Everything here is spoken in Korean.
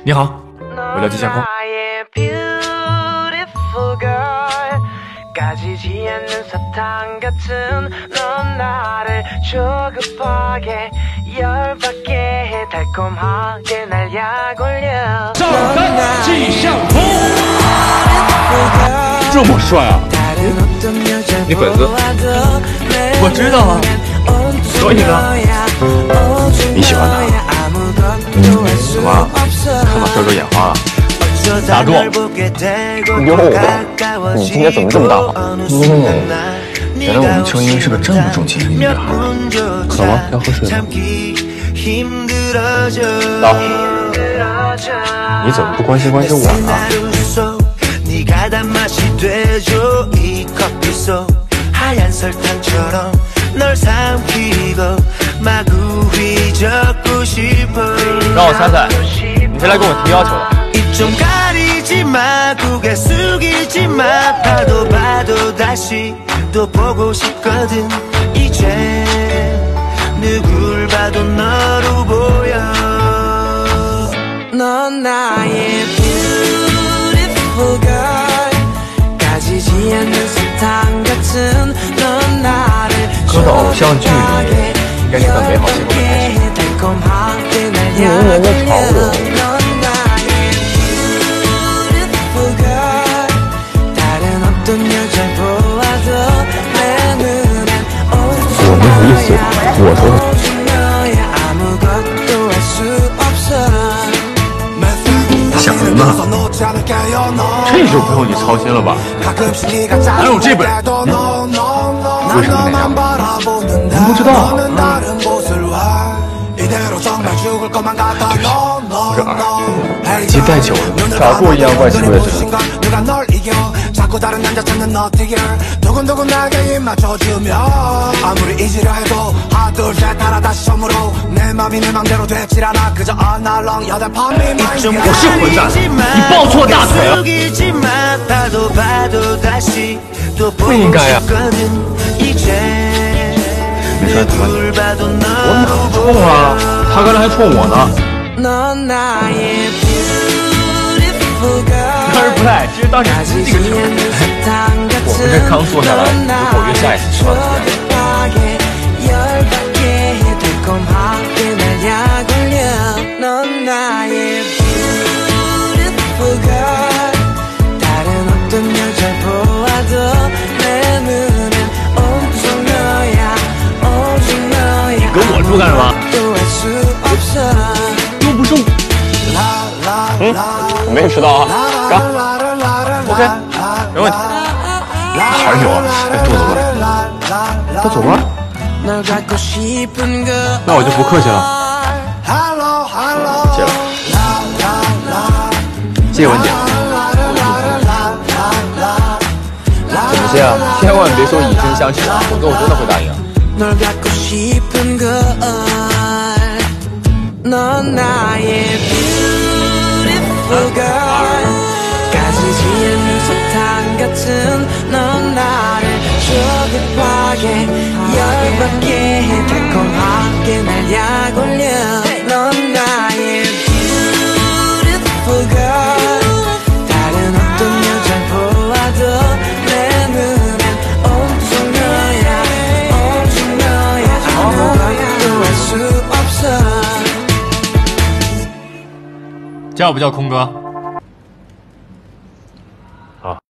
你好，为了吉祥空。 까지지 않는 사탕 같은 넌 나를 조급하게 열받게 해 달콤하게 날 약올려 吉祥空，这么帅啊！你粉丝？我知道啊，所以呢？你喜欢他？怎么看到这都眼花了？ 打住！ 哟，你今天怎么这么大方？原来我们秋英是个这么重情义的女孩。渴吗？要喝水吗？到。你怎么不关心关心我呢？ 让我猜猜，你是来跟我提要求的？ 좀 가리지 마 고개 숙이지 마 봐도 봐도 다시 또 보고 싶거든 이제 누굴 봐도 너로 보여 넌 나의 beautiful girl 까지지 않는 사탕 같은 넌 나를 搁到偶像剧里，应该是段美好幸福的开始。你明明在吵我。 我没有意思，我说的。 想什么？这就不用你操心了吧？哪有这本？为什么那样？您不知道啊？ 我这耳已经戴久了，打过一样怪气味的这种。 자꾸 다른 남자 찾는 너티를 두근두근 나게 입 맞춰주며 아무리 잊으려 해도 하나 둘 셋 하나 다시 처음으로 내 맘이 내 맘대로 되질 않아 그저 어날렁 여덟 밤이 我是混蛋，你抱错大腿了。不应该呀。 没摔疼吗？ 我哪冲啊？他刚才还冲我呢。当然不赖，其实当时是这个程度。我们这刚坐下来，不是我约下一次吃饭的时间。你跟我住干什么？又不是我。 我没有迟到啊，干 OK， 没问题。 还是有，肚子饿。他走了， 那我就不客气了。 谢了，谢谢文姐。怎么谢啊？千万别说以身相许啊，否则我真的会答应。 넌 나의 beautiful girl 까지지 않는 사탕 같은 넌 나를 조급하게 열받게 해 달콤하게 날 약올려 넌 나의 beautiful girl 다른 어떤 여잘 보아도 내 눈엔 온통 너야 오직 너야 아무것도 할 수 없어 叫不叫空哥？